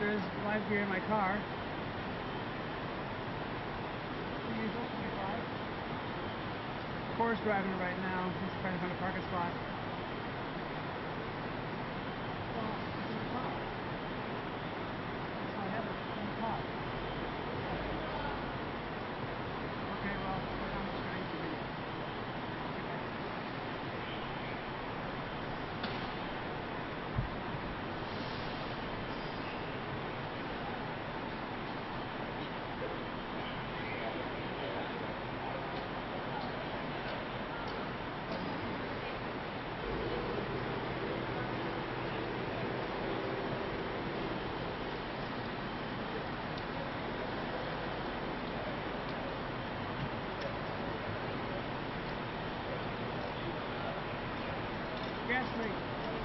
there is live gear in my car. Usual 25. Corey's driving it right now. He's trying to find a parking spot. Well, it's in the top. That's how I have it. In the top. Okay, well, put down the screen for me. Gas leak.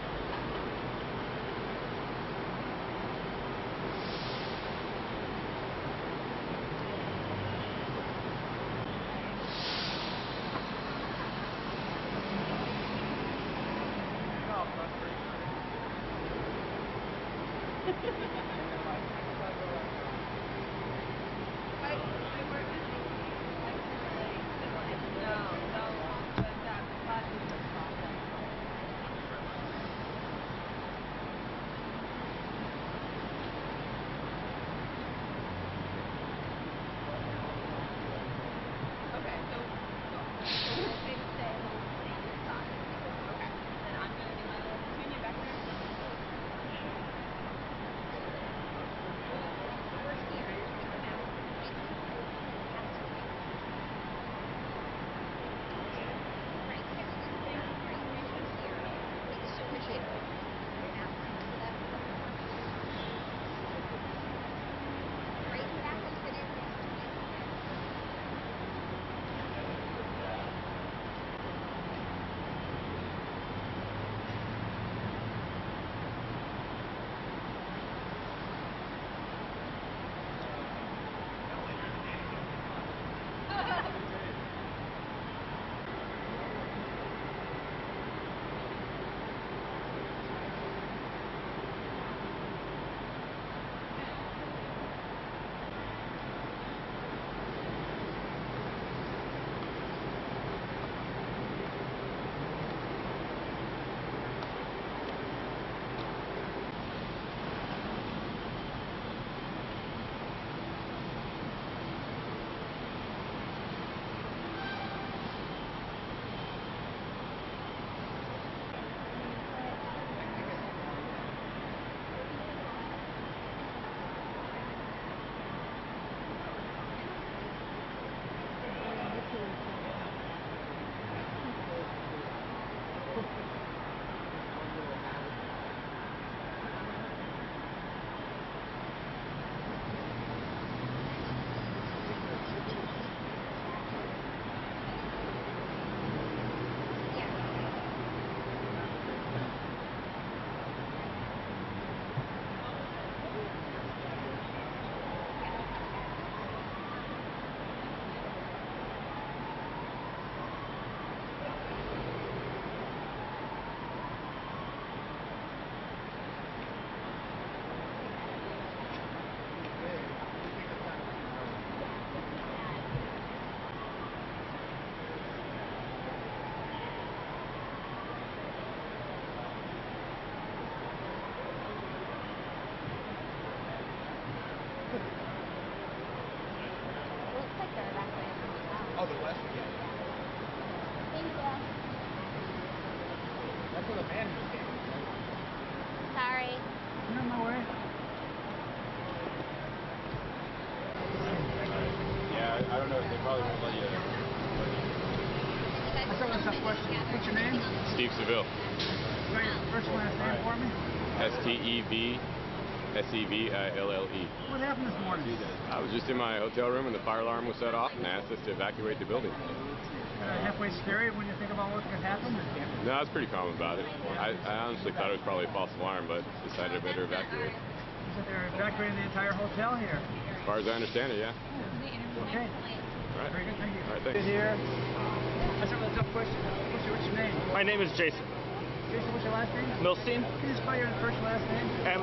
Oh, the west one, yeah. Thank you. That's where the man is standing, right? Sorry. You're on my way. Yeah, I don't know if they probably won't let you. Let's have a tough question. What's your name? Steve Seville. Spell your first and last name for me. STEVSEVILLE. What happened this morning? I was just in my hotel room and the fire alarm was set off and they asked us to evacuate the building. Halfway scary when you think about what could happen? No, I was pretty calm about it. I honestly thought it was probably a false alarm, but decided I better evacuate. You said they're evacuating the entire hotel here. As far as I understand it, yeah. Okay. All right. Very good, thank you. All right, thanks. Here. Let's have a tough question. What's your name? My name is Jason. Jason, what's your last name? Milstein. Can you spell your first and last name?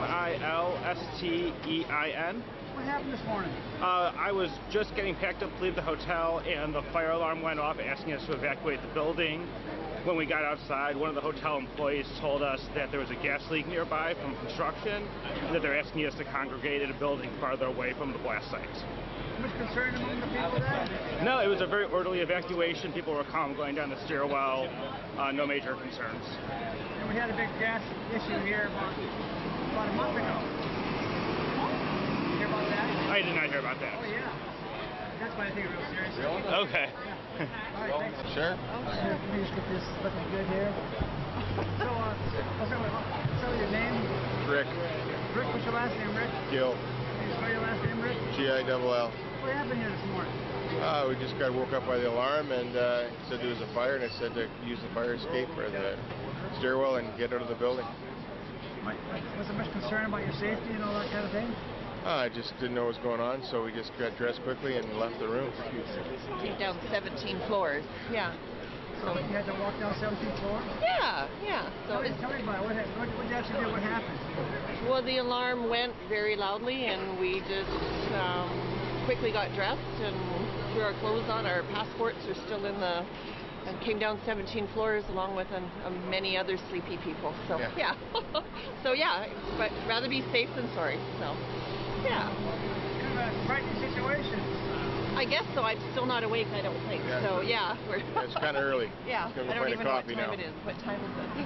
Milstein. What happened this morning? I was just getting packed up to leave the hotel, and the fire alarm went off asking us to evacuate the building. When we got outside, one of the hotel employees told us that there was a gas leak nearby from construction, and that they're asking us to congregate in a building farther away from the blast site. Much concern among the people there? No, it was a very orderly evacuation. People were calm going down the stairwell. No major concerns. And we had a big gas issue here about a month ago. You hear about that? I did not hear about that. Oh, yeah. That's why I take it real seriously. Okay. All right, thanks. Sure. Let me just get this looking good here. So, what's your name? Rick. Rick, what's your last name, Rick? Gill. Can you spell your last name, Rick? Gill. What happened here this morning? We just got woke up by the alarm and said there was a fire, and I said to use the fire escape or the stairwell and get out of the building. Was there much concern about your safety and all that kind of thing? I just didn't know what was going on, so we just got dressed quickly and left the room. Came down 17 floors. Yeah. So you had to walk down 17th floor? Yeah. So Tell me about it. What did you actually do? What happened? well, the alarm went very loudly, and we just quickly got dressed and threw our clothes on. Our passports are still in the. And came down 17 floors along with many other sleepy people. So yeah. So yeah, but rather be safe than sorry. So yeah. Kind of a frightening situation. I guess so. I'm still not awake. I don't think. Yeah. So yeah, It's kind of early. Yeah. Gonna I don't find a even know what coffee time now. it is. What time is it?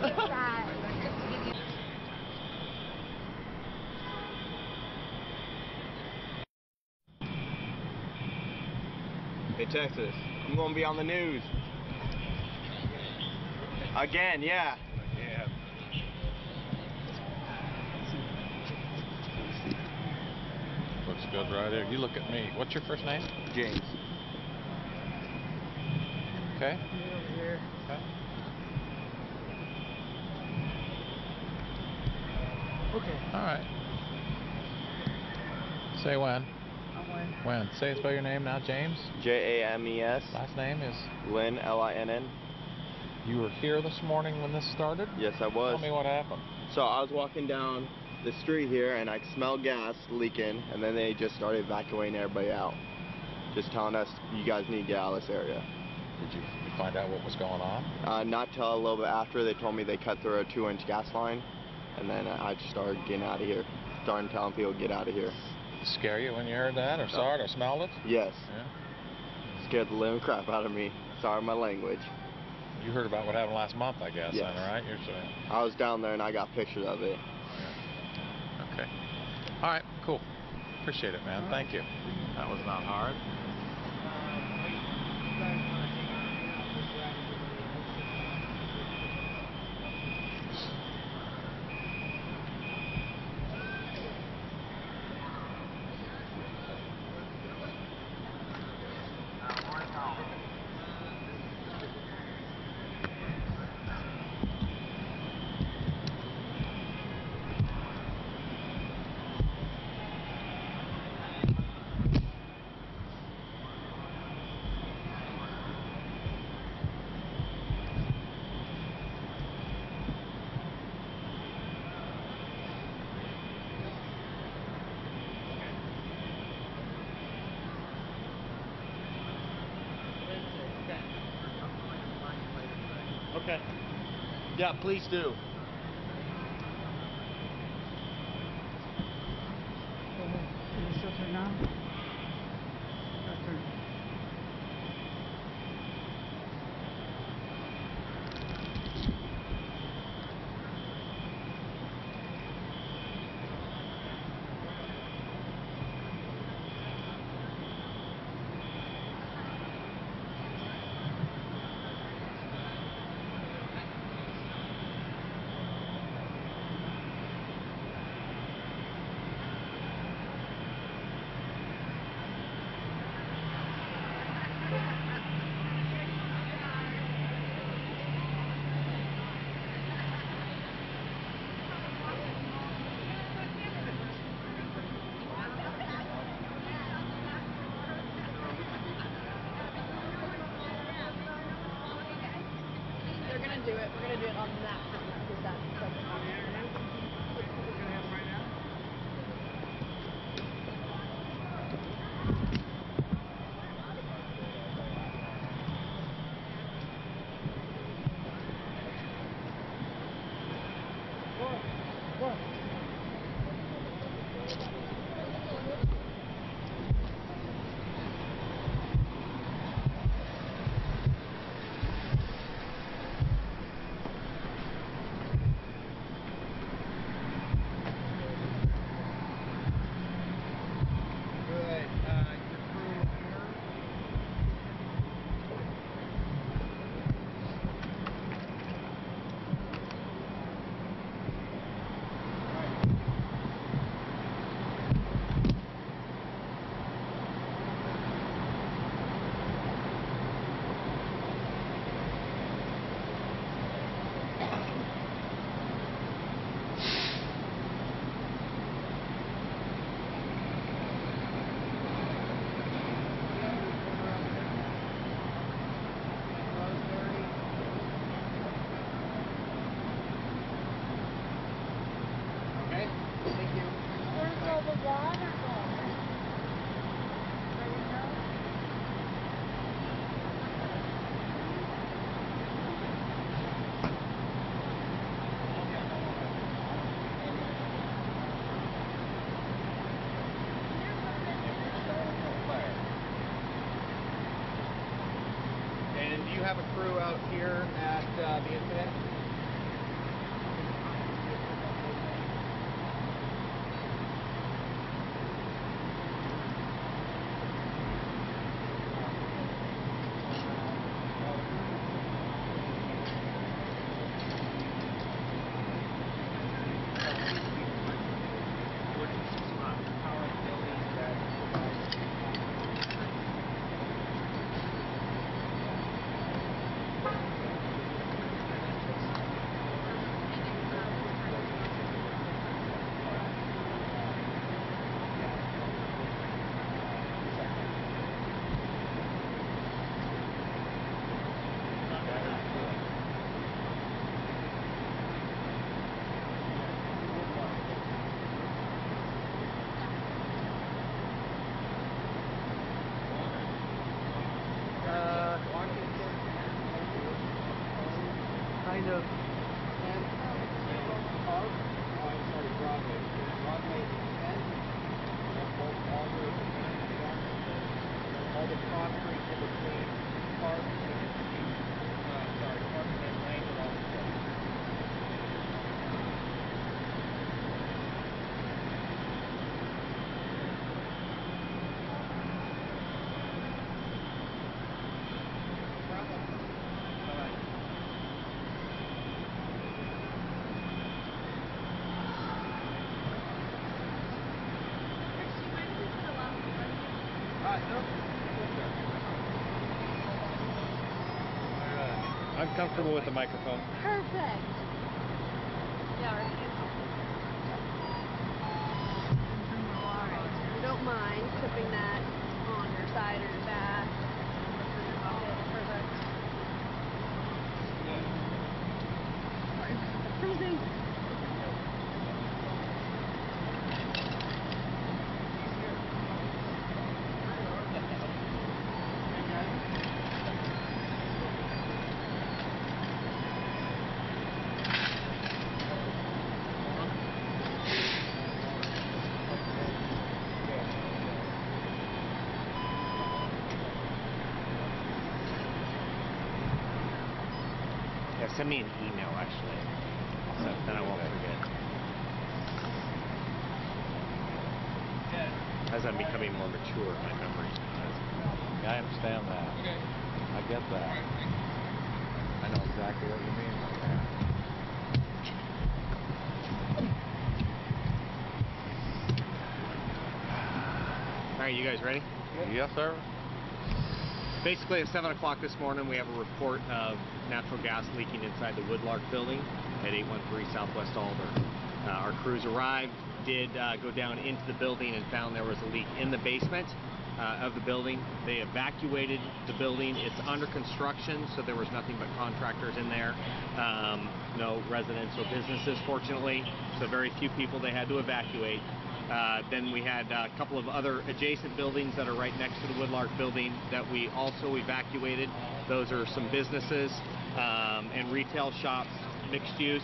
Hey, Texas, I'm gonna be on the news. Again, yeah. Yeah. Looks good right here. You look at me. What's your first name? James. Okay. Over here. Okay. All right. Say when. I'm Wayne. When. Say spell your name now, James. James. Last name is. Lynn, Linn. You were here this morning when this started? Yes, I was. Tell me what happened. So I was walking down the street here and I smelled gas leaking, and then they just started evacuating everybody out. Just telling us, you guys need to get out of this area. Did you find out what was going on? Not till a little bit after. They told me they cut through a 2-inch gas line, and then I just started getting out of here. Started telling people to get out of here. Scare you when you heard that, or saw it, or smelled it? Yes. Yeah. Scared the living crap out of me. Sorry my language. You heard about what happened last month, I guess, Yes. then, right? You're saying. I was down there and I got pictures of it. Yeah. Okay. All right, cool. Appreciate it, man. Thank you. That was not hard. Okay. Yeah, please do. Is it still turned on? That's turned. They're gonna do it. We're gonna do it on that. And do you have a crew out here at the incident? Kind of. All the concrete in between Park and Lane are all I'm comfortable with the microphone. Perfect. Yeah, right. You don't mind tipping that on your side or your back or your pocket. Perfect. Sorry, freezing. Yeah, send me an email actually. So then I won't forget. As I'm becoming more mature in my memory. Yeah, I understand that. Okay. I get that. All right, thanks. I know exactly what you mean by that. All right, you guys ready? Yes, sir. Basically, at 7 o'clock this morning, we have a report of natural gas leaking inside the Woodlark building at 813 Southwest Alder. Our crews arrived, did go down into the building and found there was a leak in the basement. of the building. They evacuated the building. It's under construction, so there was nothing but contractors in there. No residents or businesses, fortunately, so very few people they had to evacuate. Then we had a couple of other adjacent buildings that are right next to the Woodlark building that we also evacuated. Those are some businesses and retail shops, mixed use.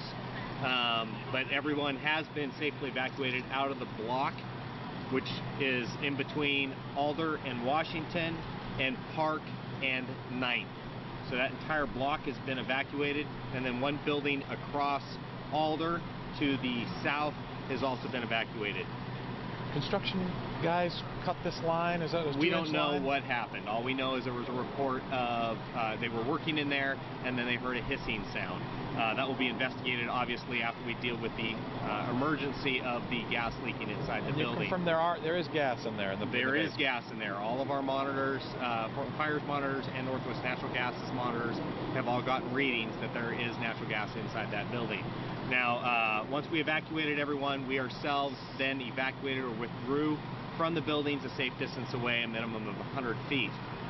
But everyone has been safely evacuated out of the block, which is in between Alder and Washington and Park and 9th. So that entire block has been evacuated, and then one building across Alder to the south has also been evacuated. Construction guys cut this line? Is that a We don't know line? what happened. All we know is there was a report of they were working in there, and then they heard a hissing sound. That will be investigated, obviously, after we deal with the emergency of the gas leaking inside the And you building. confirm there is gas in there. There is gas in there. All of our monitors, Fires monitors and Northwest Natural Gas's monitors have all gotten readings that there is natural gas inside that building. Now, once we evacuated everyone, we ourselves then evacuated or withdrew from the buildings a safe distance away, a minimum of 100 feet.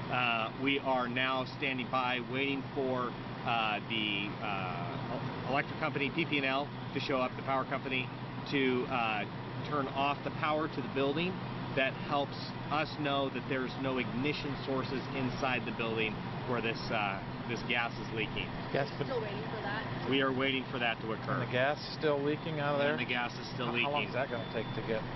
We are now standing by waiting for the electric company, PP&L, to show up, the power company, to turn off the power to the building. That helps us know that there's no ignition sources inside the building where this gas is leaking. Still waiting for that. We are waiting for that to occur. And the gas is still leaking out of there? And the gas is still leaking. How long is that going to take to get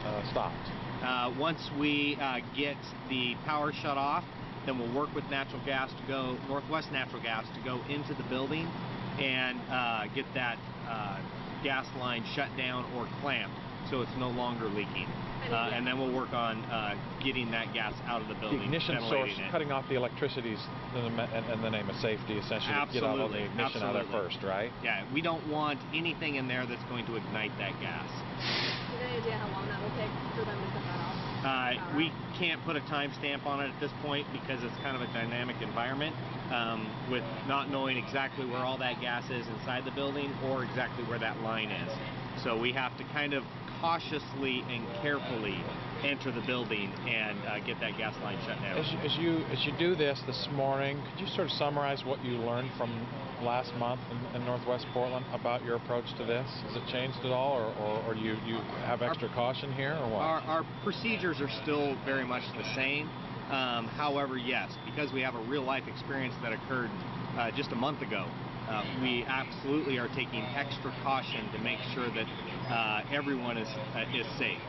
stopped? Once we get the power shut off, then we'll work with natural gas to go, Northwest Natural Gas, to go into the building and get that gas line shut down or clamped so it's no longer leaking. And then we'll work on getting that gas out of the building. The ignition source, cutting off the electricity is in the name of safety, essentially, to get all the ignition out of there first, right? Yeah, we don't want anything in there that's going to ignite that gas. Do you have any idea how long that will take for them to cut that off? We can't put a timestamp on it at this point because it's kind of a dynamic environment with not knowing exactly where all that gas is inside the building or exactly where that line is. So we have to kind of cautiously and carefully enter the building and get that gas line shut down. As you do this morning, could you sort of summarize what you learned from last month in Northwest Portland about your approach to this? Has it changed at all, or you have extra caution here, or what? Our procedures are still very much the same. However, yes, because we have a real-life experience that occurred just a month ago, we absolutely are taking extra caution to make sure that everyone is safe.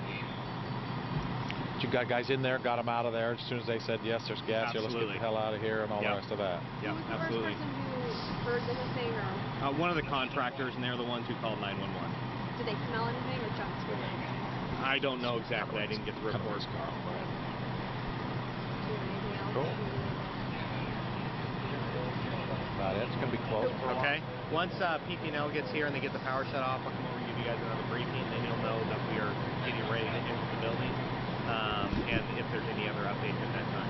But you got guys in there, got them out of there as soon as they said, yes, there's gas here, let's get the hell out of here, and all the rest of that. Yeah, absolutely. Who was the person who heard the hissing, or? One of the contractors, and they're the ones who called 911. Did they smell anything, or just screaming? I don't know exactly. I didn't get the report. Cool. About it. It's going to be closed for a while. Okay. Once PP&L gets here and they get the power shut off, I'll come over and give you guys another briefing, and then you'll know that we are getting ready to enter the building, and if there's any other updates at that time.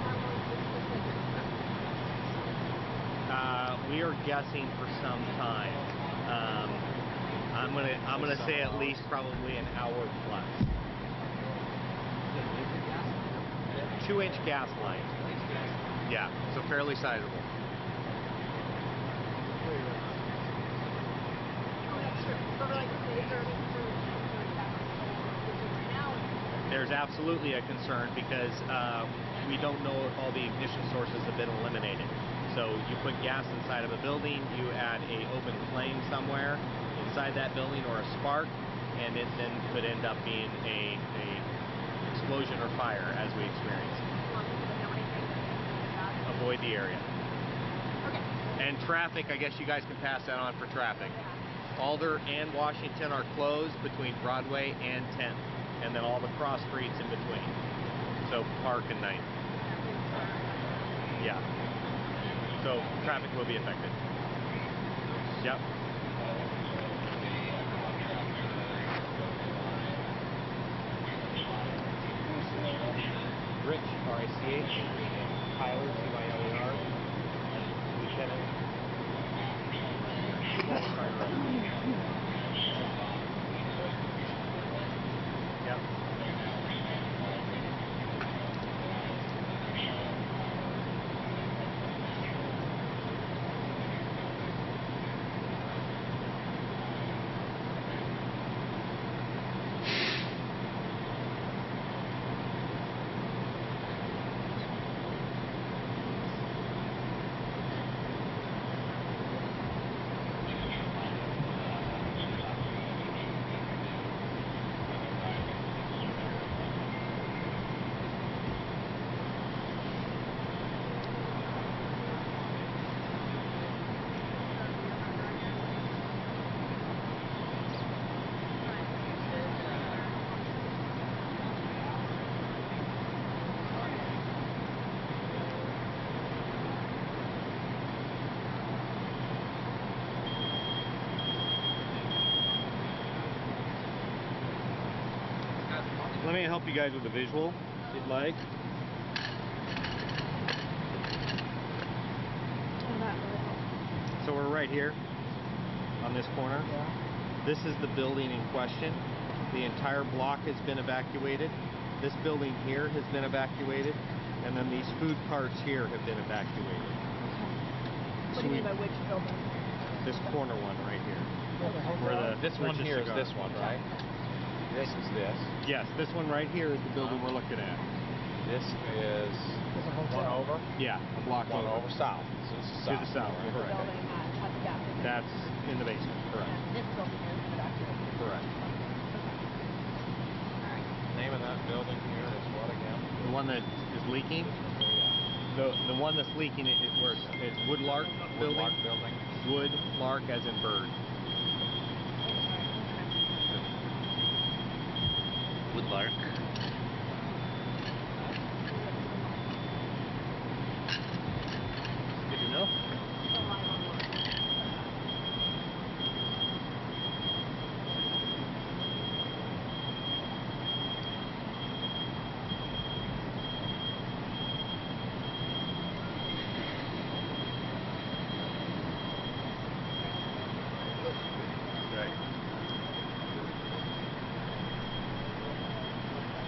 We are guessing for some time. I'm gonna say at least probably an hour plus. 2-inch gas line. Yeah, so fairly sizable. There's absolutely a concern because we don't know if all the ignition sources have been eliminated. So you put gas inside of a building, you add a open flame somewhere inside that building or a spark, and it then could end up being a explosion or fire as we experience. Avoid the area. And traffic, I guess you guys can pass that on for traffic. Alder and Washington are closed between Broadway and 10th, and then all the cross streets in between. So Park and 9th. Yeah. So traffic will be affected. Yep. Rich, R-I-C-H, Tyler, T-Y-L-E-R, Lieutenant. Yep. Let me help you guys with the visual, if you'd like. So we're right here on this corner. Yeah. This is the building in question. The entire block has been evacuated. This building here has been evacuated. And then these food carts here have been evacuated. What do you mean by which building? This corner one right here. This one here is this one, right? This is this. Yes, this one right here is the building we're looking at. This is There's a one hotel. over. Yeah, a block One over south. So this is to the south. right? Correct. Building at the gas station. That's in the basement. Correct. And this building here is evacuated. Correct. Name of that building here is what again? The one that is leaking. The one that's leaking it where it's Woodlark building. Woodlark building. Woodlark as in bird. Woodlark. Good to know. Right.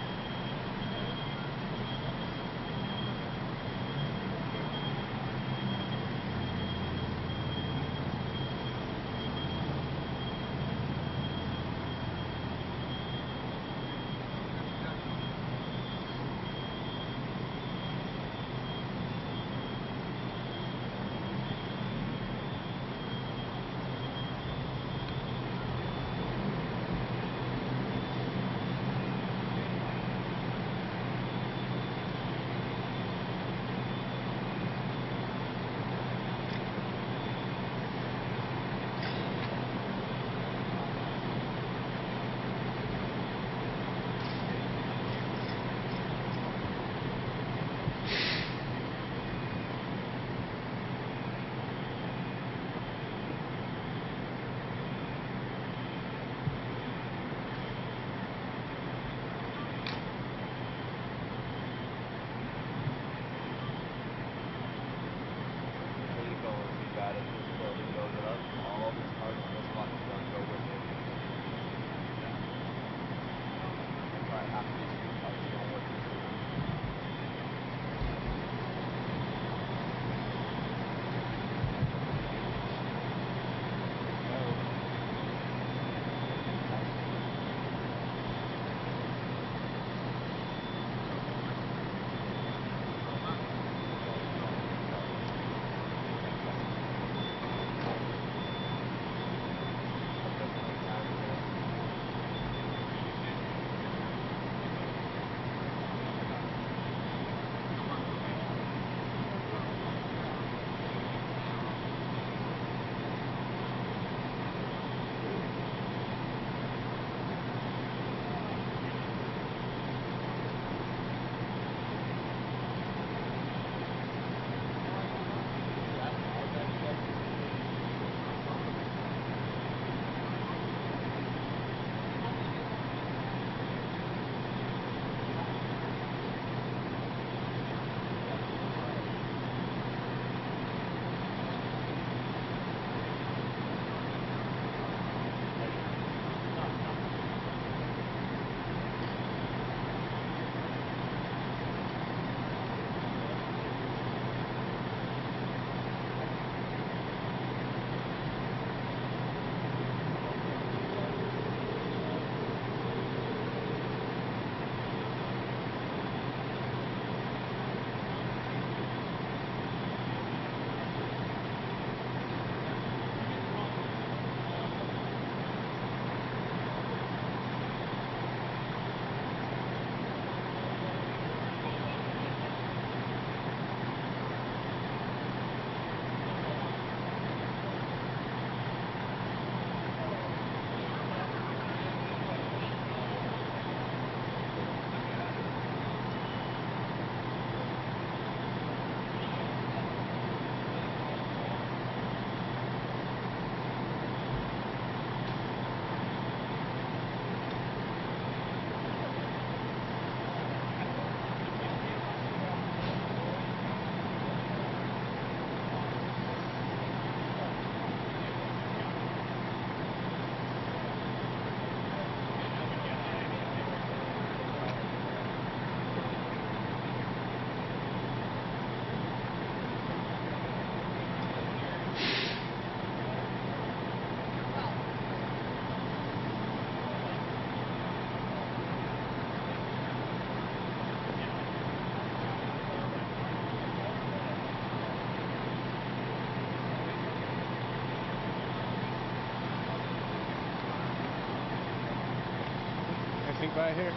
peek by here?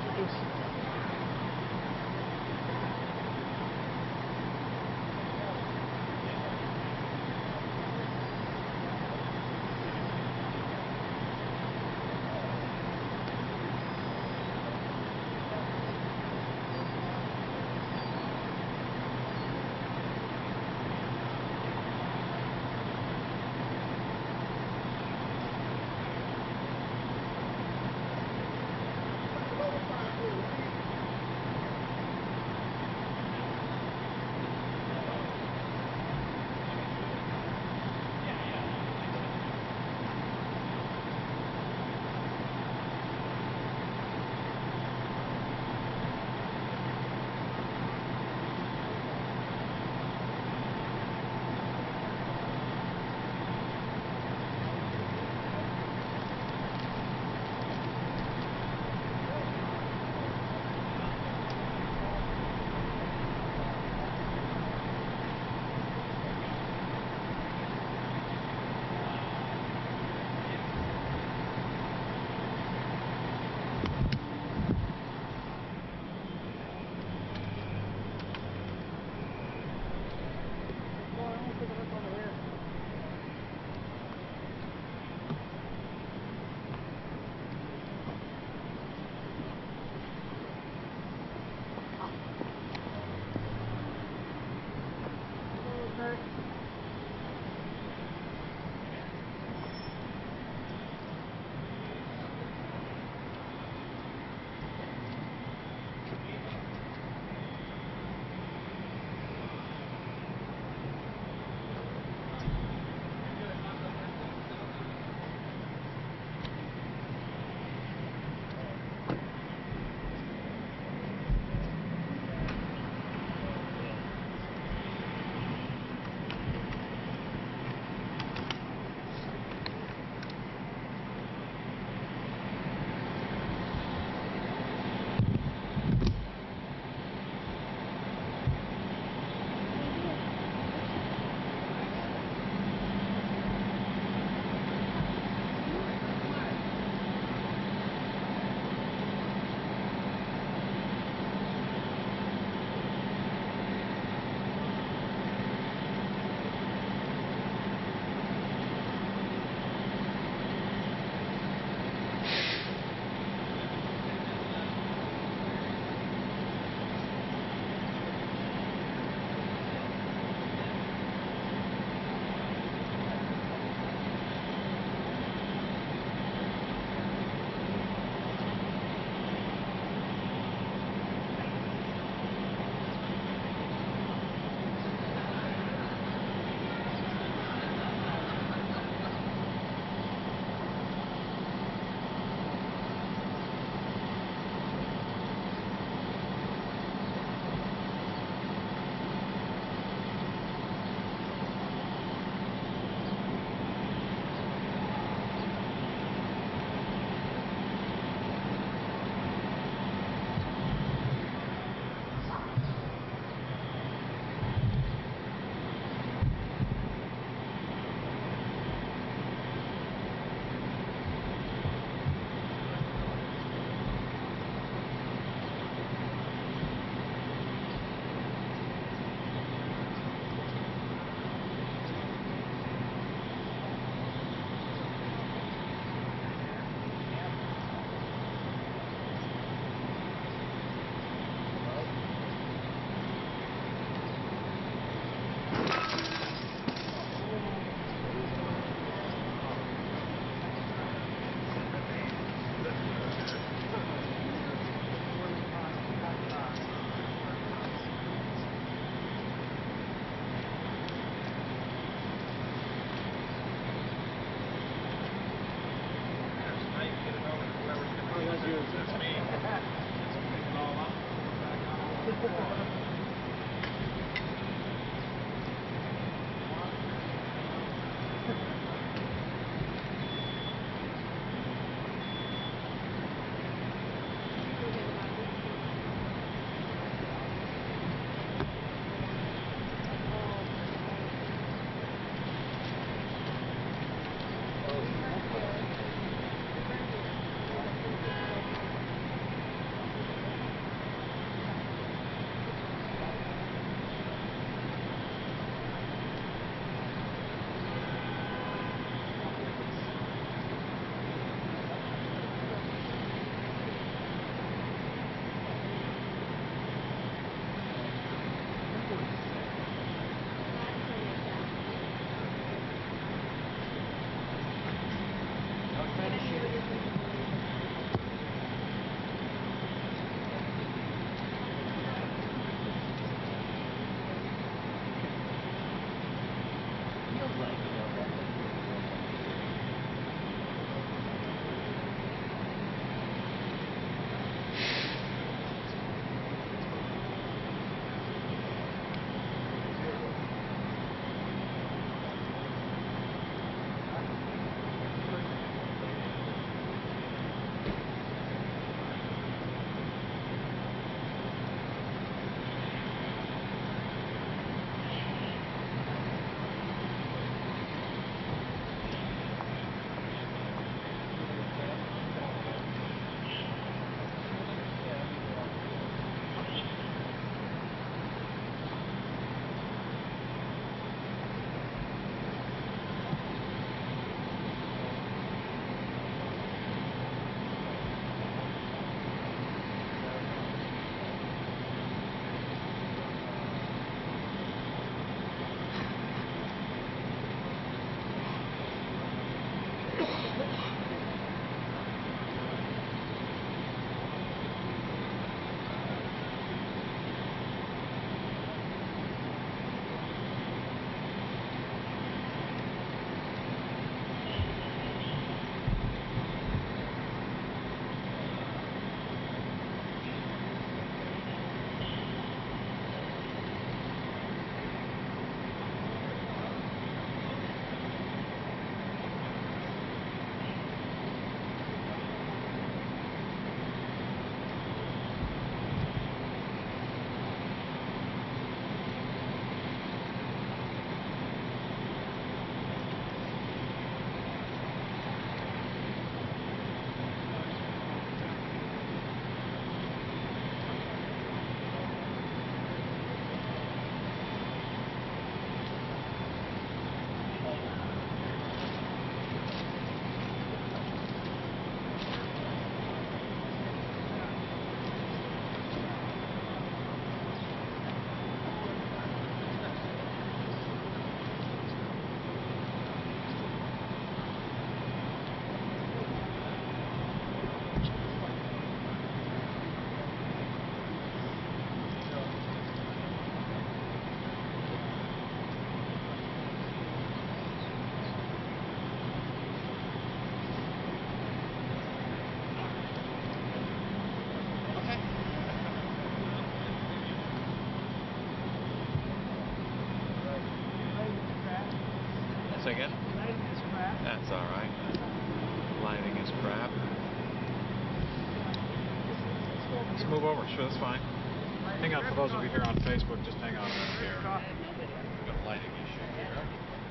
to move over. Sure, that's fine. Hang on, for those of you here on Facebook, just hang on a minute here. We've got a lighting issue here.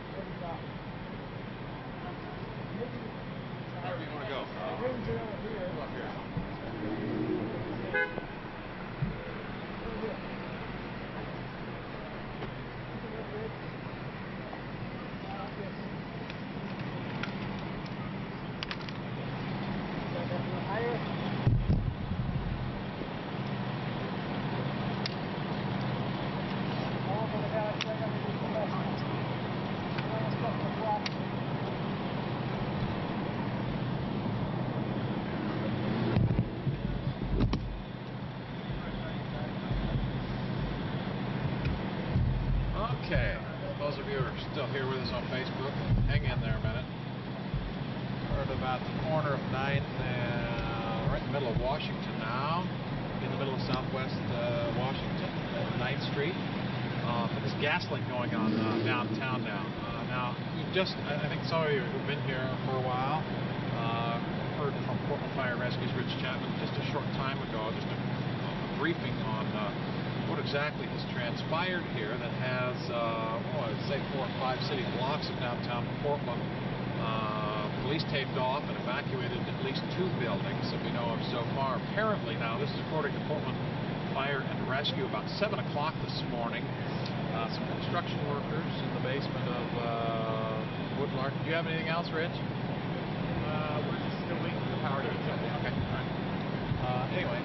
Wherever you want to go. Come up here. Okay, those of you who are still here with us on Facebook, hang in there a minute. We're at about the corner of 9th and right in the middle of Washington now, in the middle of Southwest Washington, 9th Street. There's a gas leak going on downtown now. Now, I think some of you who've been here for a while heard from Portland Fire Rescue's Rich Chapman just a short time ago, just a briefing on what exactly has transpired here that has, I'd say 4 or 5 city blocks of downtown Portland police taped off and evacuated at least 2 buildings that we know of so far. Apparently now, this is according to Portland Fire and Rescue, about 7 o'clock this morning, some construction workers in the basement of Woodlark. Do you have anything else, Rich? We're just still waiting for the power to return. Okay, all right. Anyway,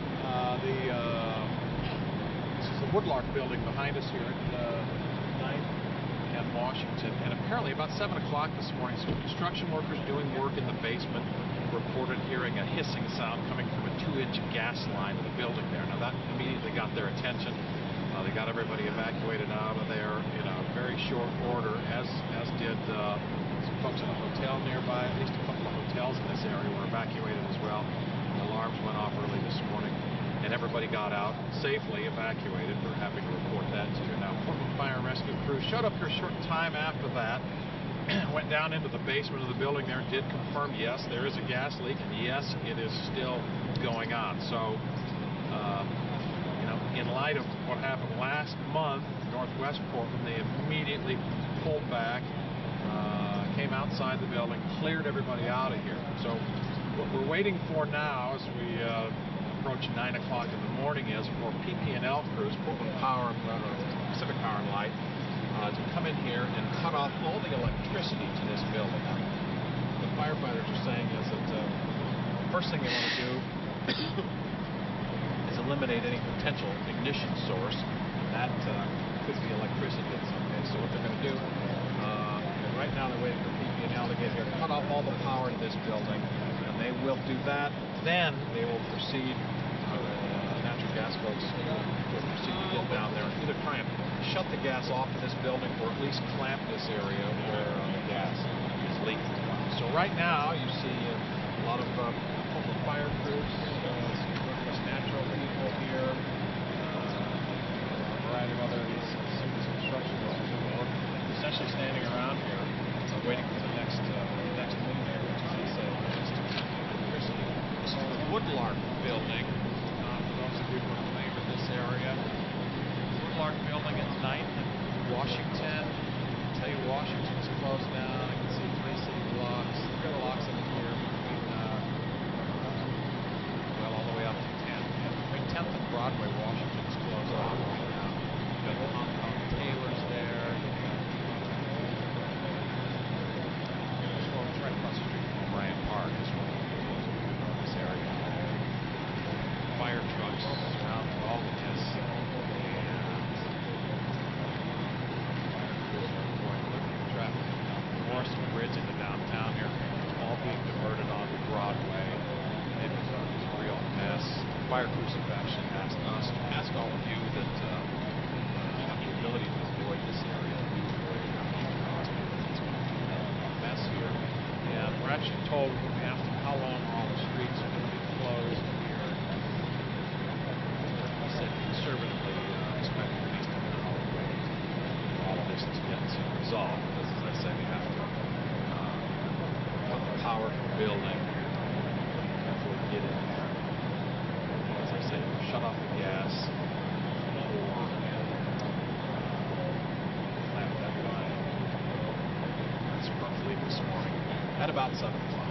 this is the Woodlark building behind us here at 9th and Washington. And apparently about 7 o'clock this morning, some construction workers doing work in the basement reported hearing a hissing sound coming from a 2-inch gas line in the building there. Now that immediately got their attention. They got everybody evacuated out of there in a very short order, as did some folks in a hotel nearby. At least a couple of hotels in this area were evacuated as well. Alarms went off early this morning, and everybody got out safely, evacuated. We're happy to report that to you. Now, Portland Fire and Rescue crew showed up here a short time after that, went down into the basement of the building there, did confirm, yes, there is a gas leak, and yes, it is still going on. So, in light of what happened last month in Northwest Portland, they immediately pulled back, came outside the building, cleared everybody out of here. So what we're waiting for now as we approach 9 o'clock in the morning is for PP&L crews, Portland Power, Pacific Power and Light, to come in here and cut off all the electricity to this building. The firefighters are saying is that the first thing they want to do is eliminate any potential ignition source, and that could be electricity in some case. So what they're going to do, and right now they're waiting for PP&L to get here, cut off all the power to this building, and they will do that. Then they will proceed, natural gas folks will proceed to get down there and either try and shut the gas off to this building or at least clamp this area where the gas is leaking. So right now you see a lot of Portland fire crews, natural people here, a variety of other construction workers who are essentially standing around here waiting for the next move here, which is, as I said, electricity. This is the Woodlark building. For those of you who are familiar with this area, Woodlark building at 9th and Washington. I'll tell you, Washington's closed down. You can see 3 city blocks. There are blocks in here between, all the way up to 10th and Broadway, Washington is closed off right now. You've got Hong Kong Taylors there. Right across the street from Bryant Park is what this area. Fire trucks surround all of this. And fire crews are going to look at the traffic from Morrison Bridge into downtown here. It's all being diverted onto Broadway. It was a real mess. Fire crews have actually asked us to ask all of you that have the ability to avoid this area. It's a mess here. And we're actually told, when we asked them how long are all the streets going to be closed here, we said conservatively expect at least an hour wait for all of this to get resolved. Because, as I say, we have to cut the power to the building before we get in there. As I say, shut off about 7 o'clock.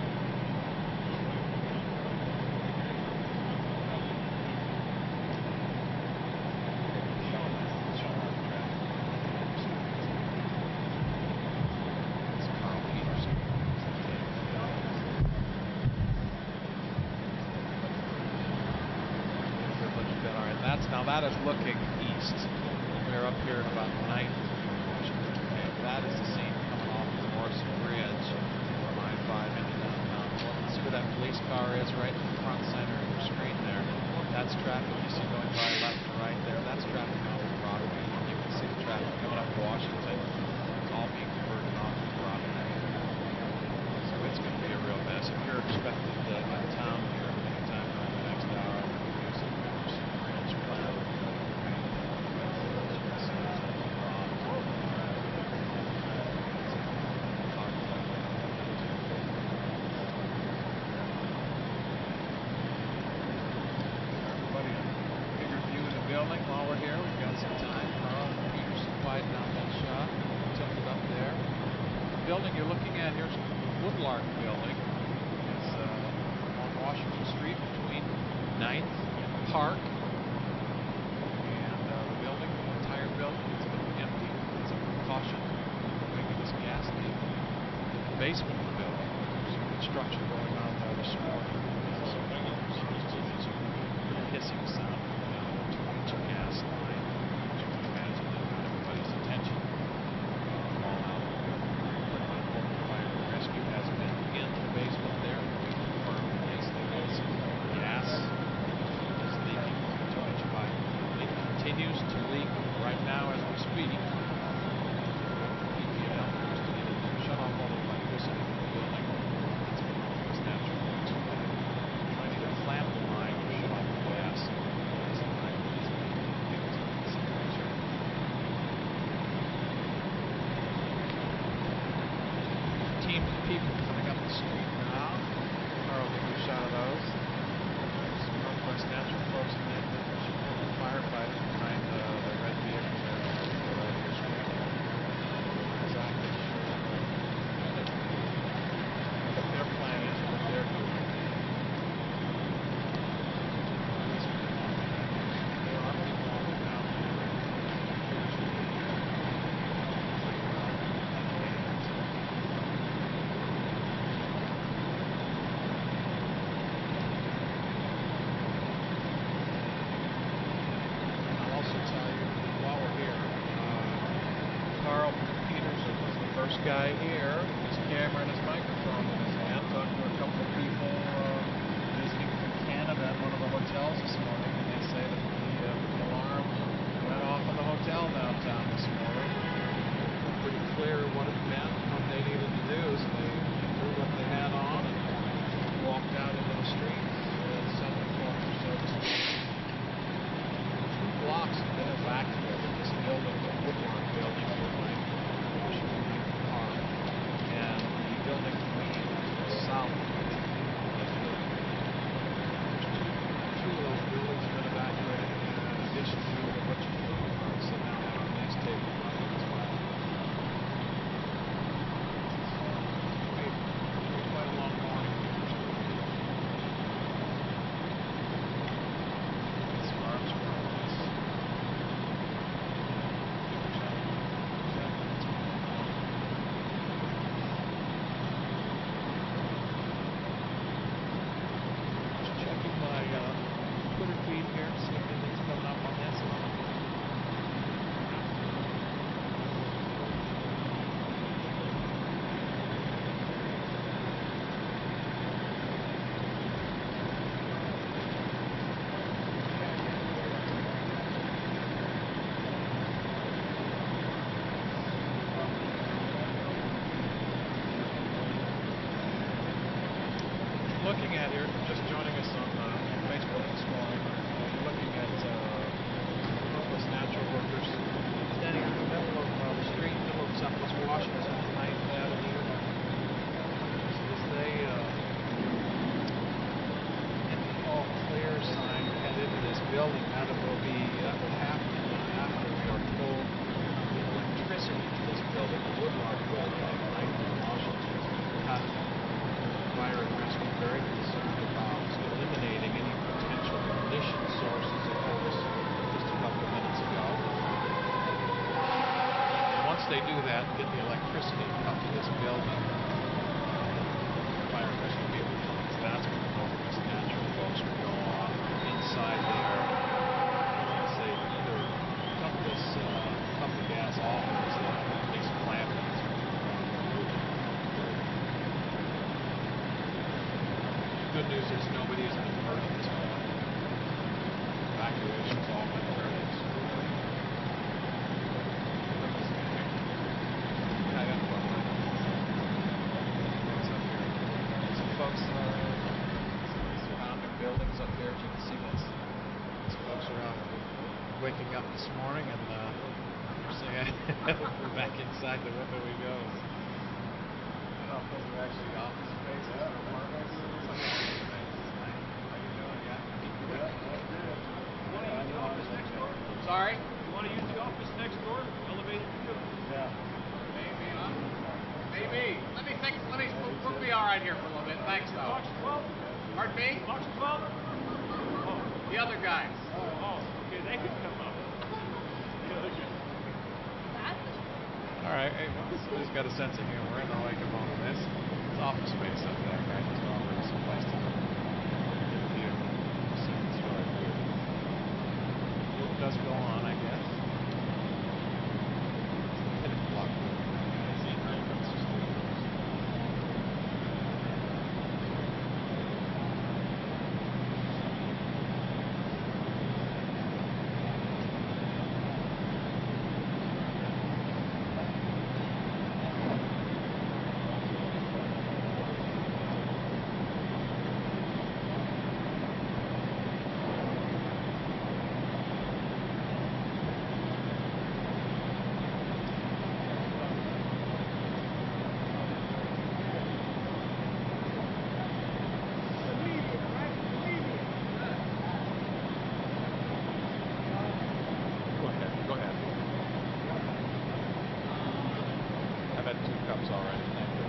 Now that is looking east. We're up here at about 9th. Okay, that is the scene coming off the Morrison Bridge from I-5 into downtown Portland. See where that police car is right in the front center of your screen there. That's traffic you see going by left and right there. That's traffic off of Broadway. You can see the traffic coming up Washington. It's all being diverted off of Broadway. So it's going to be a real mess. If you're expected in town here anytime in the next hour, building while we're here. We've got some time. Carl Peterson quiet down that shot. Tilted up there. The building you're looking at here is the Woodlark Building. It's on Washington Street between 9th and Park. And the building, the entire building, is empty. It's a precaution going to this gas leak. In the basement of the building, there's some construction going on there this morning. So there's a hissing sound. Gas line, which you can imagine that got everybody's attention. All out. Portland Fire and Rescue has been in the basement there for in case there is gas is leaking through 2-inch pipe. It continues to leak right now as we speak. EPL has to either shut off all the electricity in the building. It's been almost natural works. Might either clamp the line or shut off the gas. Team of people coming up the street now. Carl, give you a shot of those. Some Northwest Natural folks and then some firefighters behind the red vehicle there. Right here, screen. Exactly sure what their plan is, what they're doing. There are people on the ground here. Carl Peterson is the first guy here with his camera and his microphone in his hand, talking to a couple of people visiting from Canada at one of the hotels this morning, and they say that the alarm went off in the hotel downtown this morning. Pretty clear what it meant, what they needed to do, so they threw what they had on and walked out into the streets at 7 o'clock or so this morning. 2 blocks have been evacuated. This building, the Woodlark Building, behind Washington Park, and the building south of the two of those buildings have been evacuated, in addition to the Butcher Food Mart, so now everything's taken running as well. It's quite a long morning. This farm's growing this. Checking my Twitter feed here, see if anything's coming up on this at all. Looking at here, just joining us on Facebook this morning, you're looking at Northwest Natural Workers standing in the middle of the street, middle of Southwest Washington, 9th Avenue, as they get the all clear sign to head into this building. Now that will be happening after we are pulled the electricity to this building, the Woodlark Building, 9th Washington. do that and get the electricity up to this building, fire and rescue people are telling us that's when the Northwest Natural folks would go off inside there. Say either cut the gas off or at least clamp it. Good news is nobody has been hurt at this point. Evacuations all went fairly smoothly. Some folks surrounding buildings up here, as you can see, these folks are waking up this morning and they're saying we're back inside the window we go. I don't know if those are actually office spaces or apartments. Looks like office space. How you doing? Sorry? You want to use the office next door? Elevated view. Yeah. Maybe, huh? Maybe. We'll be all right here for a little bit. Thanks, though. Box 12? Pardon me? Box 12? Oh. The other guys. Oh, okay. They can come up. All right. Hey, well, somebody's got a sense of humor in the wake of all of this. It's office space up there, right? Just offering some place to get a view. So it's really weird. Work does go on, I guess. Hit it block. See, here it comes. Go ahead. I've had 2 cups already. Thank you.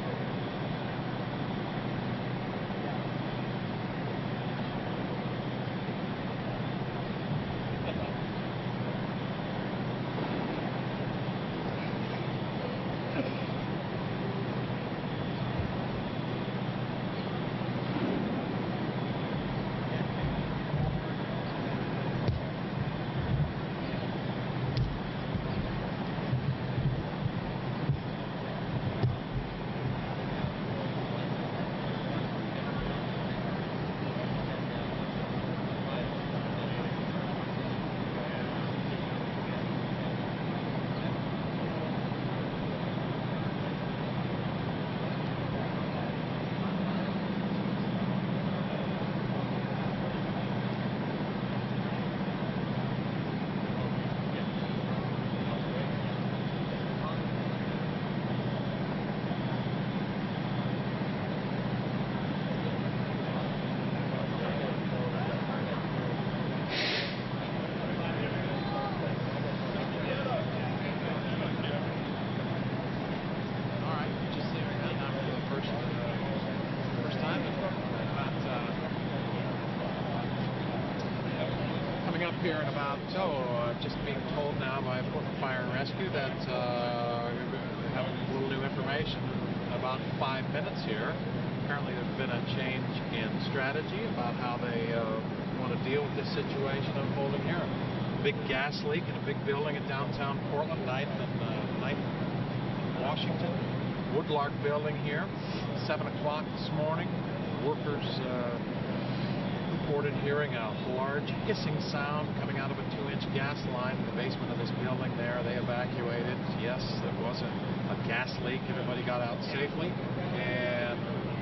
Up here in about, just being told now by Portland Fire and Rescue that we have a little new information about 5 minutes here. Apparently there's been a change in strategy about how they want to deal with this situation unfolding here. A big gas leak in a big building in downtown Portland, 9th and Washington. Woodlark building here, 7 o'clock this morning. Workers reported hearing a large hissing sound coming out of a 2-inch gas line in the basement of this building there. They evacuated. Yes, there was a gas leak. Everybody got out safely. And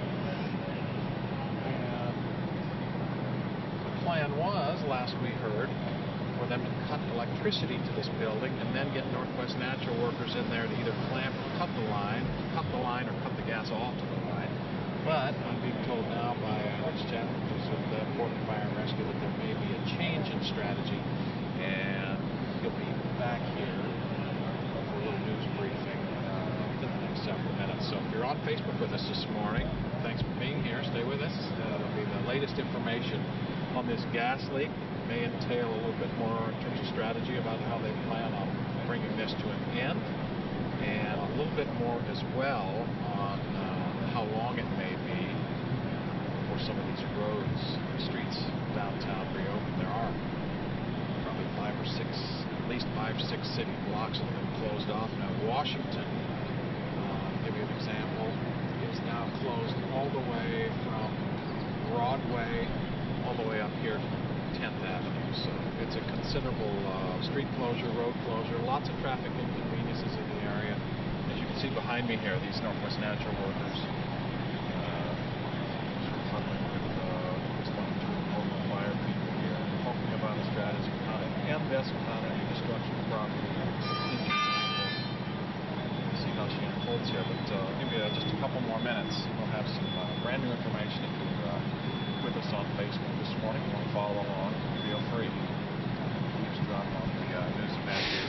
the plan was, last we heard, for them to cut electricity to this building and then get Northwest Natural workers in there to either clamp or cut the line or cut the gas off to the line. But I'm being told now by Rich Chapman, who's with Portland Fire and Rescue, that there may be a change in strategy, and he'll be back here for a little news briefing within the next several minutes. So if you're on Facebook with us this morning, thanks for being here. Stay with us. It'll be the latest information on this gas leak. It may entail a little bit more in terms of strategy about how they plan on bringing this to an end. and a little bit more as well on how long it may be before some of these roads, streets downtown reopen. There are probably 5 or 6, at least 5, 6 city blocks that have been closed off. Now Washington, to give you an example, is now closed all the way from Broadway all the way up here to 10th Avenue. So it's a considerable street closure, road closure, lots of traffic inconveniences in the area. As you can see behind me here, these Northwest Natural workers huddling with just one or two local fire people here, talking about a strategy of how to end this without any destruction of property. We'll see how she unfolds here, but give me just a couple more minutes. We'll have some brand new information if you're with us on Facebook this morning. You want to follow along, feel free. Just drop on the News of Matthew.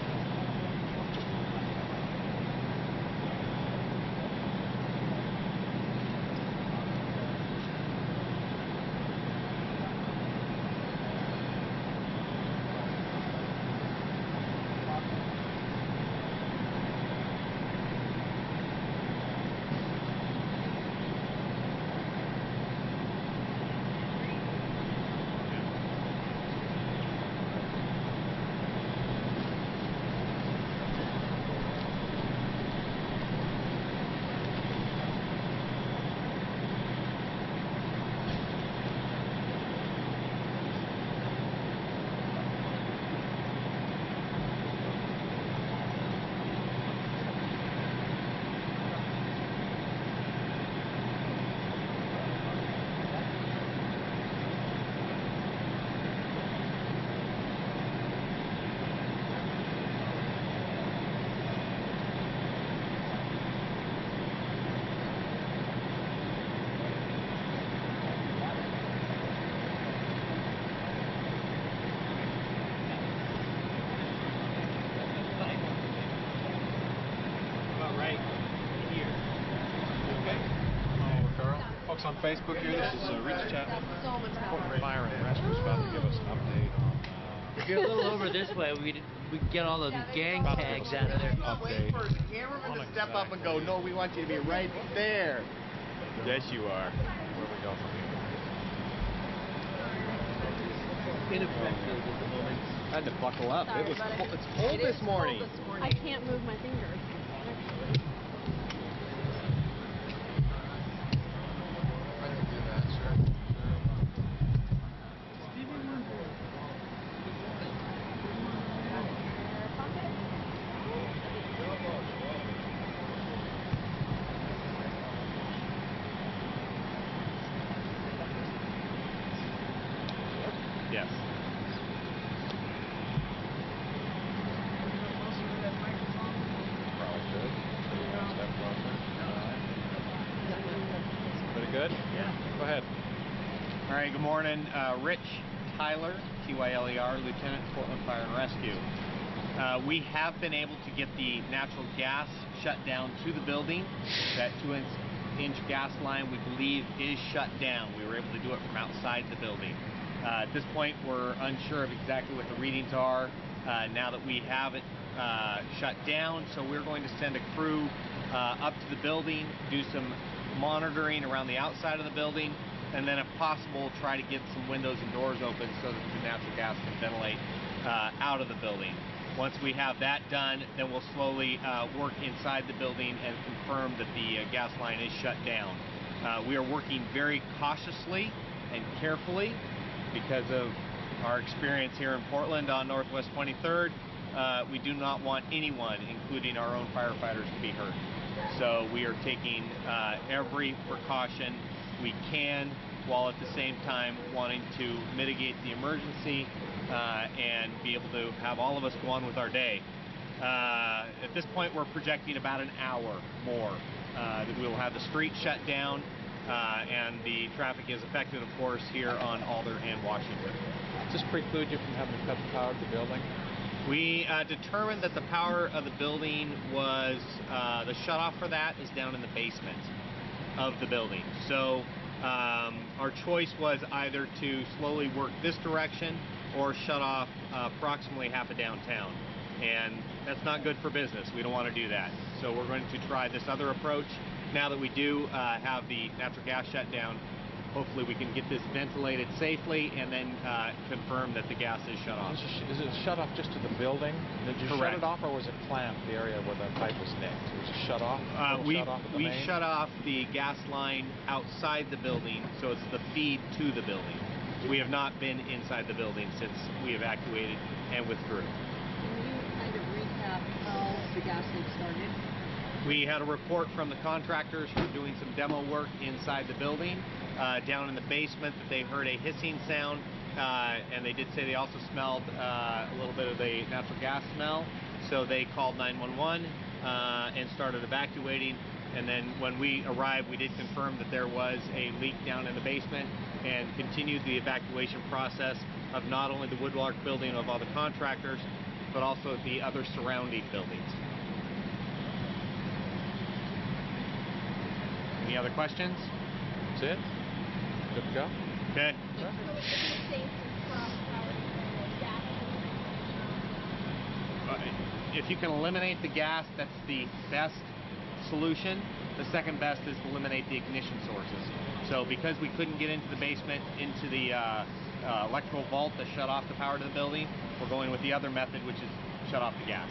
On Facebook here, this is Rich Chapman, Portland Fire and Rescue, is about to give us an update on. If you're a little over this way, we get all those gang tags out of there. Wait for the cameraman to step up and go, no, we want you to be right there. Yes, you are. Where we go from here? Ineffective at the moment. I had to buckle up. Sorry, It's cold It this is morning. cold this morning. I can't move my fingers. Actually. I can do that, sure. Yes. Probably good. Step closer. Pretty good? Yeah. Go ahead. All right, good morning. Rich Tyler, Tyler, Lieutenant, Portland Fire and Rescue. We have been able to get the natural gas shut down to the building. That 2-inch gas line, we believe, is shut down. We were able to do it from outside the building. At this point, we're unsure of exactly what the readings are now that we have it shut down. So we're going to send a crew up to the building, do some monitoring around the outside of the building, and then if possible try to get some windows and doors open so that the natural gas can ventilate out of the building. Once we have that done, then we'll slowly work inside the building and confirm that the gas line is shut down. We are working very cautiously and carefully because of our experience here in Portland on Northwest 23rd. We do not want anyone, including our own firefighters, to be hurt. So we are taking every precaution we can, while at the same time wanting to mitigate the emergency and be able to have all of us go on with our day. At this point, we're projecting about an hour more that we will have the street shut down and the traffic is affected, of course, here on Alder and Washington. Does this preclude you from having to cut the power to the building? We determined that the power of the building was, the shutoff for that is down in the basement of the building. So our choice was either to slowly work this direction or shut off approximately half of downtown. and that's not good for business. We don't want to do that. So we're going to try this other approach. Now that we do have the natural gas shut down, hopefully we can get this ventilated safely and then confirm that the gas is shut off. Is it shut off just to the building? Did you shut Correct. it off, or was it clamped, the area where the pipe was nicked? Was it shut off? We Shut off at the main? shut off the gas line outside the building, so it's the feed to the building. We have not been inside the building since we evacuated and withdrew. Can you kind of recap how the gas leak started? We had a report from the contractors who were doing some demo work inside the building, down in the basement, that they heard a hissing sound, and they did say they also smelled a little bit of the natural gas smell. So they called 911 and started evacuating. And then when we arrived, we did confirm that there was a leak down in the basement and continued the evacuation process of not only the Woodlark building of all the contractors, but also the other surrounding buildings. Any other questions? That's it? Good to go? Okay. If you can eliminate the gas, that's the best solution. The second best is to eliminate the ignition sources. So because we couldn't get into the basement, into the electrical vault that shut off the power to the building, we're going with the other method, which is shut off the gas.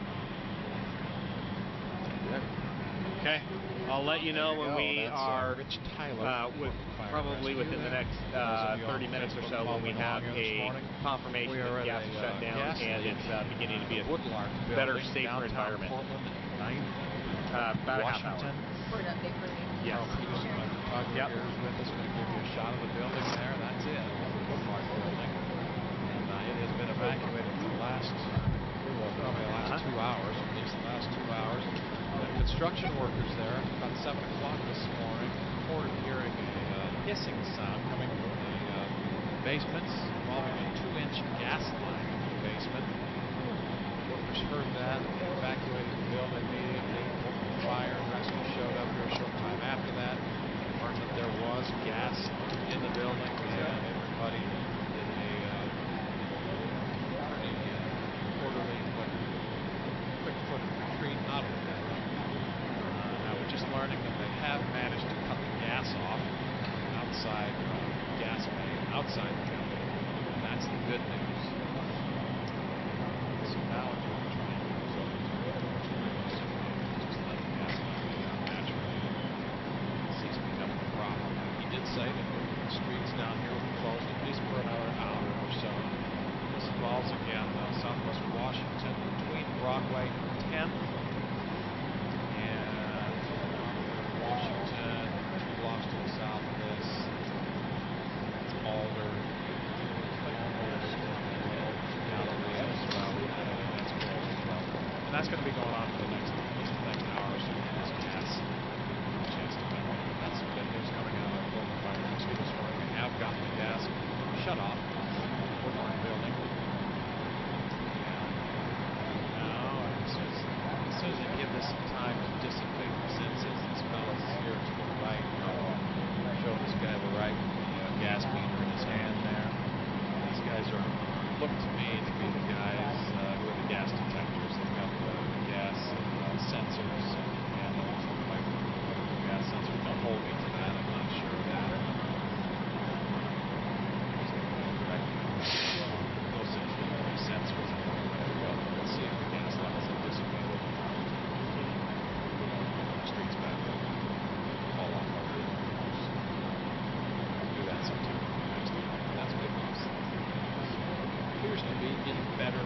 Okay. I'll let you know when we are, Rich Tyler, probably within the next 30 minutes or so, when we have a confirmation that the gas is shut down and it's beginning to be a better, safer environment. About a half hour. Yes. Yep. Here's with us, going to give you a shot of the building there. That's it. Woodlark building. And it has been evacuated for the last, probably the last 2 hours, at least the last 2 hours. The construction workers there, about 7 o'clock this morning, reported hearing a hissing sound coming from the basements involving a 2-inch gas line in the basement. Workers heard that, evacuated the building immediately. Fire and rescue showed up here a short time after that. Learned that there was gas in the building, and everybody did a pretty orderly but quick retreat out of the building. Now we're just learning that they have managed to cut the gas off outside gas main outside the building. And that's the good news. So now it's what we're trying to do. So just let the gas come naturally and cease becoming a problem. He did say that the streets down here will be closed at least for another hour or so. This involves again Southwest Washington between Broadway and 10th. And Washington, 2 blocks to the south of this, Alder, almost Galilee as well. That's close as well. And that's going to be going on for the next hour or so. This gas, a chance to come on. That's some good news coming out of Portland Fire and Rescue this morning. We have gotten the gas shut off in the Woodlark building. And now it says they give this some time to dissipate the senses. This fella's here to the right. Show this guy the right gas meter in his hand there. These guys look to me to be the guys who are the gas detectors. They've got the gas sensors, and it looks like the gas sensors. Don't hold me to that. I'm not sure of that. Those sensors will see if the gas levels have dissipated. Streets back up. All off our rooms. Do that sometime next week. That's good news. Appears to be getting better.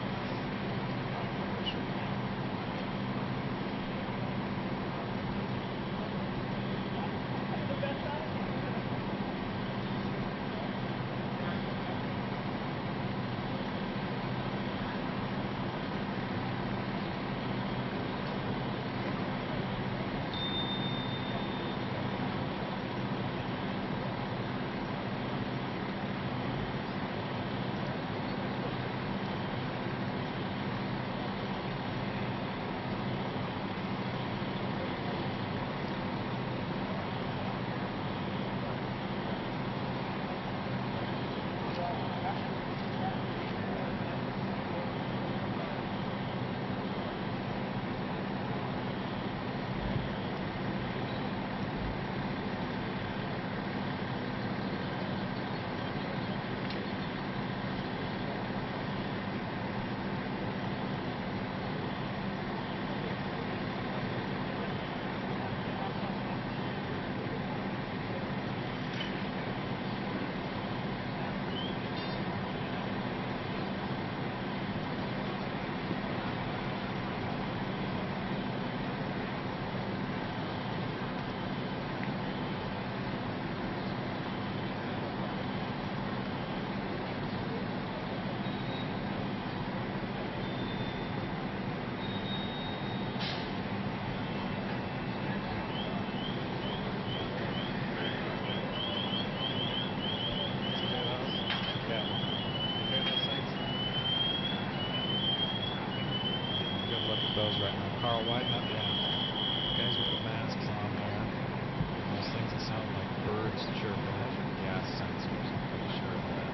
those right now. Carl, widen up, yeah. Guys with the masks on there. Those things that sound like birds chirping. Those are gas sensors, I'm pretty sure of that.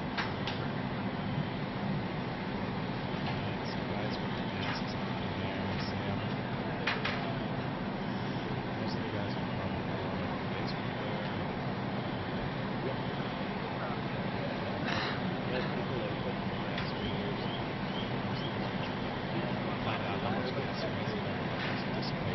Right, some guys with the masks on there. See them? Those are the guys who are probably on Facebook there. There's people that put gas meters. Find out how much gas is.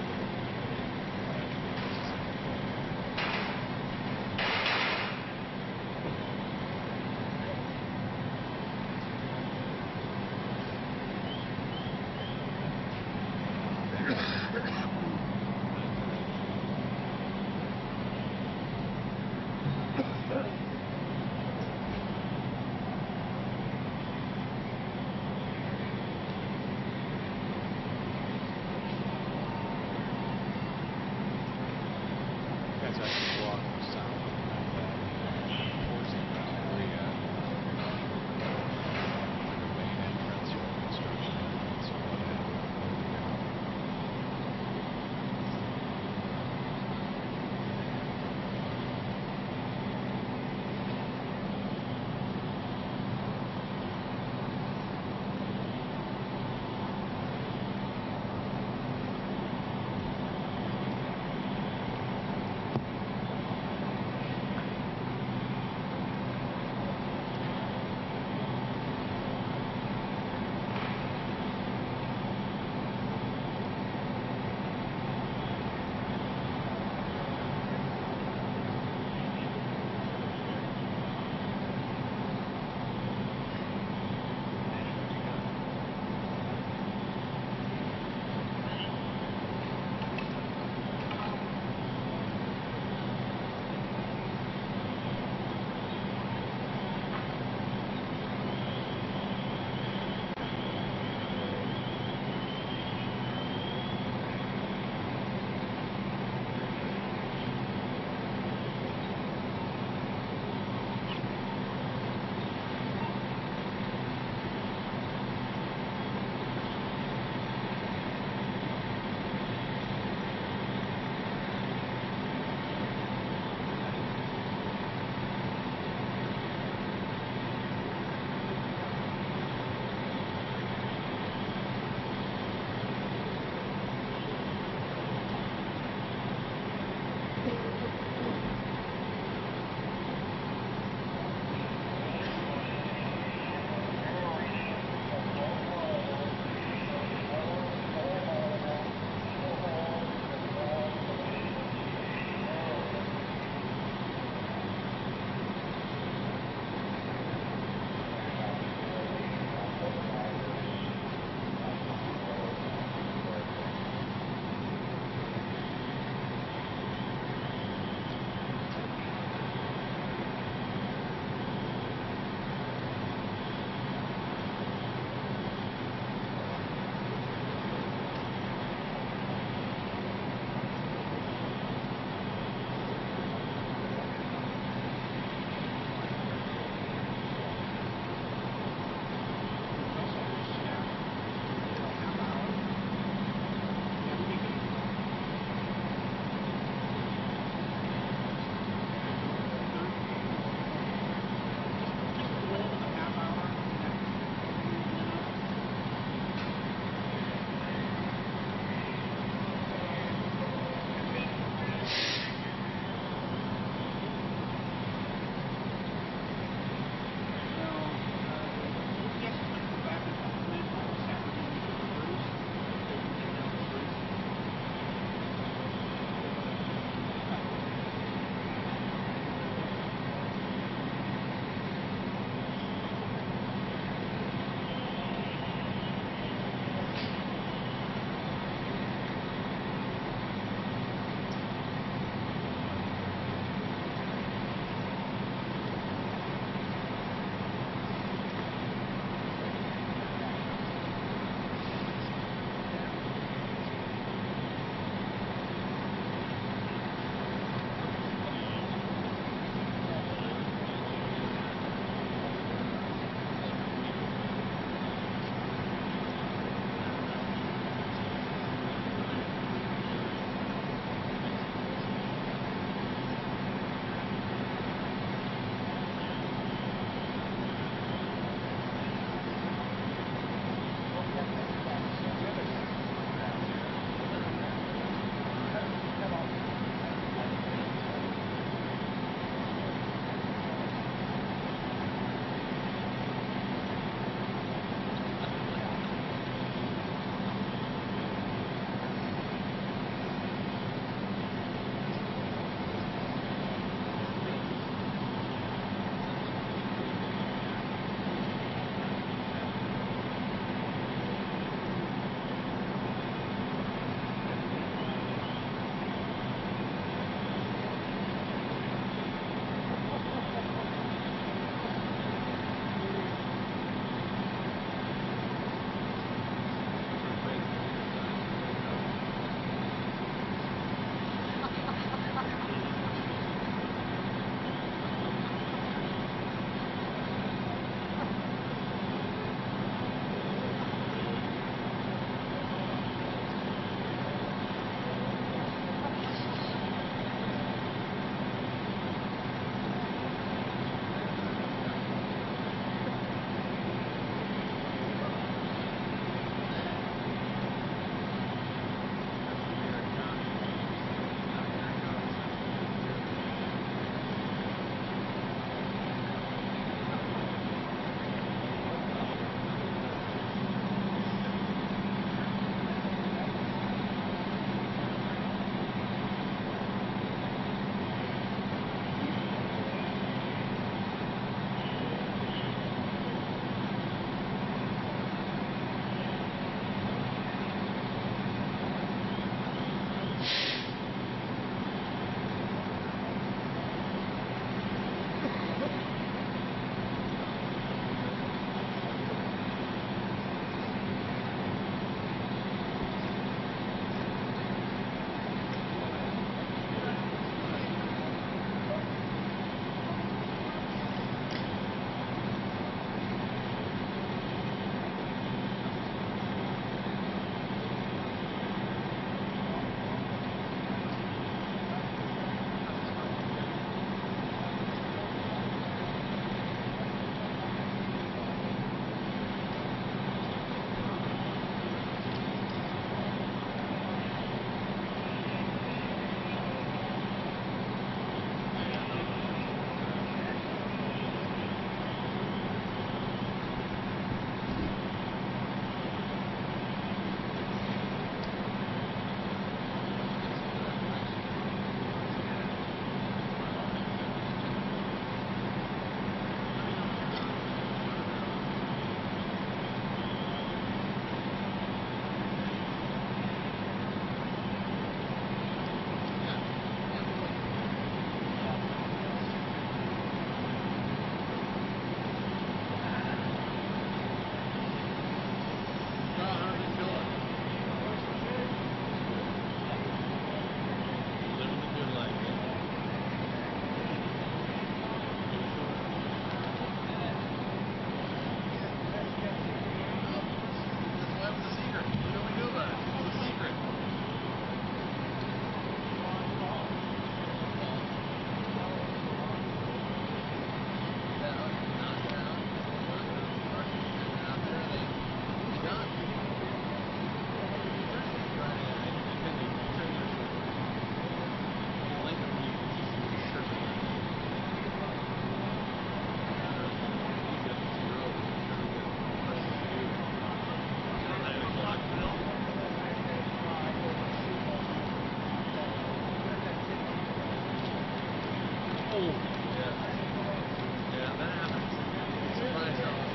Yeah, that happens. Surprise how often.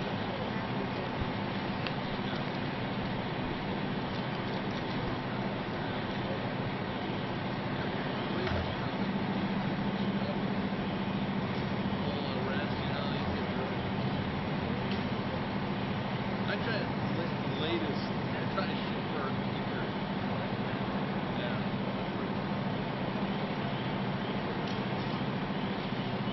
I try to list the latest. I try to shoot for either. Yeah.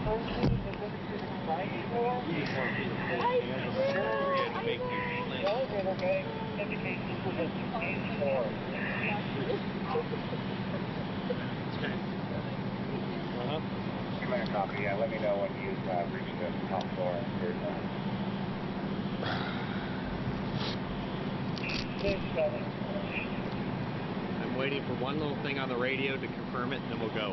Copy. Yeah, let me know when you reach the top floor. I'm waiting for one little thing on the radio to confirm it, and then we'll go.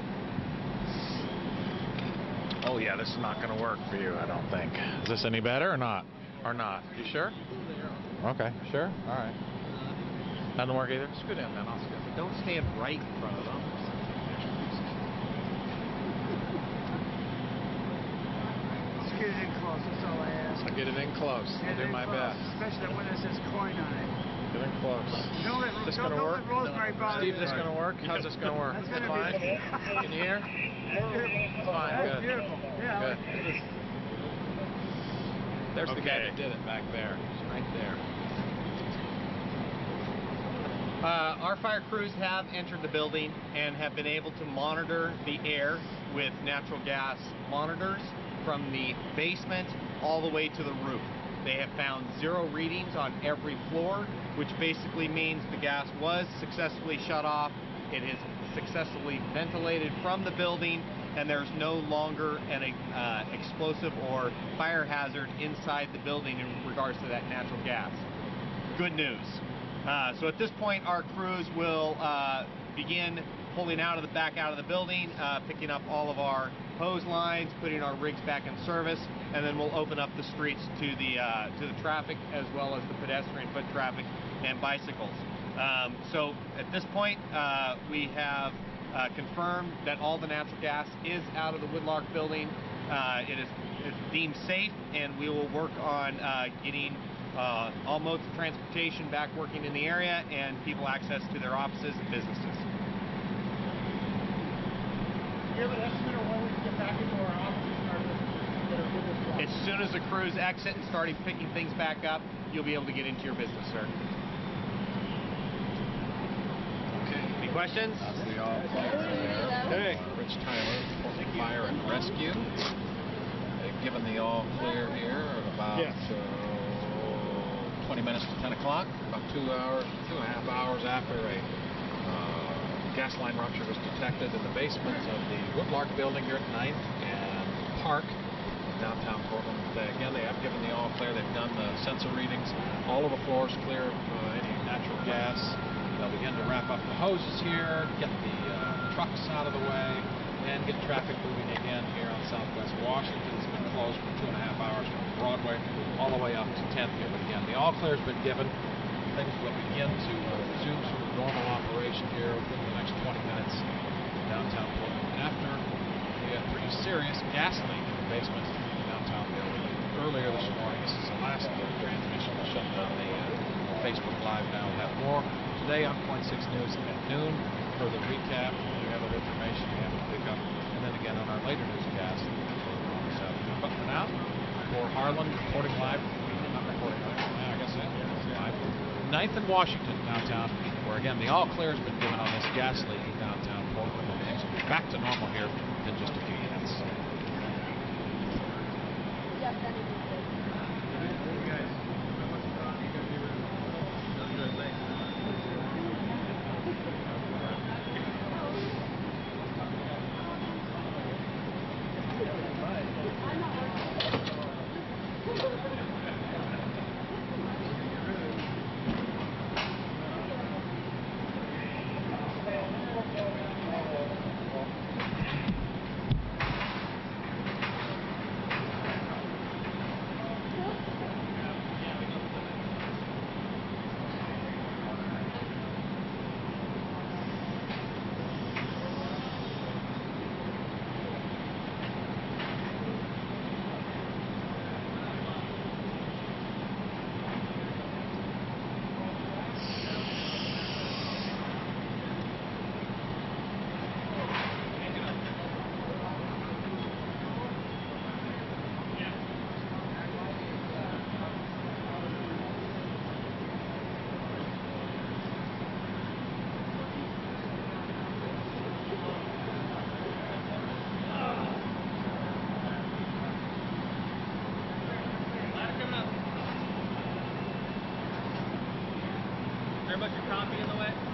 Oh yeah, this is not going to work for you, I don't think. Is this any better or not? Or not? You sure? Okay, sure? All right. Doesn't work either? Scoot in then, I'll scoot. Don't stand right in front of them. Get it in close, that's all I ask. I'll get it in close. I'll do my best. Especially that one that says coin on it. Get in close. Don't let, This don't, gonna don't work? let Rosemary bother Steve, you. this gonna work? How's this gonna work? That's gonna Fine? be Can you hear? That's beautiful. Fine, That's good. beautiful. Yeah. Good. There's the guy Okay. that did it back there. Right there. Our fire crews have entered the building and have been able to monitor the air with natural gas monitors from the basement all the way to the roof. They have found 0 readings on every floor, which basically means the gas was successfully shut off. It is successfully ventilated from the building, and there's no longer an explosive or fire hazard inside the building in regards to that natural gas. Good news. So at this point, our crews will begin pulling back out of the building, picking up all of our hose lines, putting our rigs back in service, and then we'll open up the streets to the traffic as well as the pedestrian foot traffic and bicycles. So at this point, we have confirmed that all the natural gas is out of the Woodlark building. It is deemed safe, and we will work on getting all modes of transportation back working in the area and people access to their offices and businesses. Do you have an estimate of when we can get back into our offices and our businesses? As soon as the crews exit and starting picking things back up, you'll be able to get into your business, sir. Okay. Any questions? That's the all player there. Okay. Rich Tyler, Portland Fire and Rescue. They've given the all clear here at about 20 minutes to 10 o'clock, about 2.5 hours after a gas line rupture was detected in the basement of the Woodlark building here at 9th and Park in downtown Portland. Again, they have given the all clear. They've done the sensor readings. All of the floors clear of any natural gas. They'll begin to wrap up the hoses here, get the trucks out of the way, and get traffic moving again here on Southwest Washington. It's been closed for 2.5 hours from Broadway all the way up to 10th here. But again, the all clear has been given. Things will begin to resume sort of normal operation here within the next 20 minutes in downtown Portland. After a pretty serious gas leak in the basement of the downtown building earlier this morning. This is the last transmission to shut down the Facebook Live. Now we'll have more today on Point 6 News at noon. Further recap, any other information you have to pick up, and then again on our later newscast on Saturday. But for now, for Harlan reporting live. Not reporting live. I guess that is live. 9th and Washington downtown, where again the all clear has been given on this gas leak in downtown Portland, and things will be back to normal here in just a few minutes. Very much your copy in the way?